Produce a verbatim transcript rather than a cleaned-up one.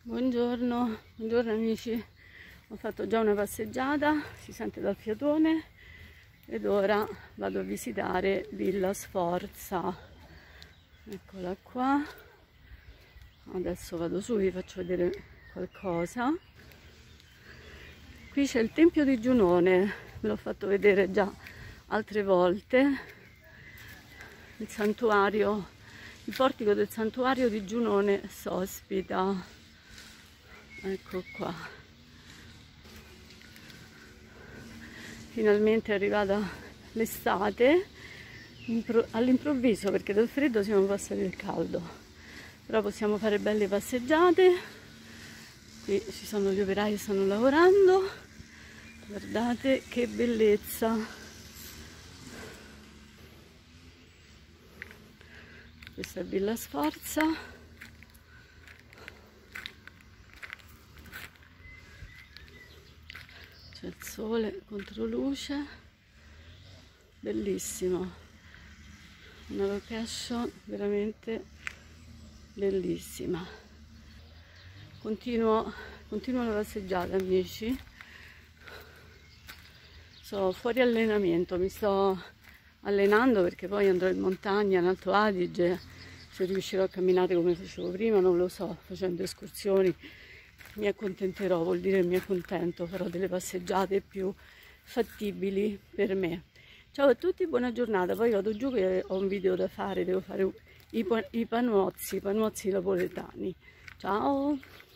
Buongiorno, buongiorno amici, ho fatto già una passeggiata, si sente dal fiatone ed ora vado a visitare Villa Sforza. Eccola qua, adesso vado su, vi faccio vedere qualcosa. Qui c'è il Tempio di Giunone, ve l'ho fatto vedere già altre volte, il santuario, il portico del santuario di Giunone Sospita. Ecco qua, finalmente è arrivata l'estate all'improvviso, perché dal freddo siamo passati al caldo, però possiamo fare belle passeggiate. Qui ci sono gli operai che stanno lavorando, guardate che bellezza. Questa è Villa Sforza. C'è il sole contro luce, bellissimo, una location veramente bellissima. Continuo, continuo la passeggiata amici, sono fuori allenamento, mi sto allenando perché poi andrò in montagna in Alto Adige, se riuscirò a camminare come facevo prima non lo so, facendo escursioni. Mi accontenterò, vuol dire mi accontento, farò delle passeggiate più fattibili per me. Ciao a tutti, buona giornata, poi vado giù che ho un video da fare, devo fare i, i panuozzi, i panuozzi napoletani. Ciao!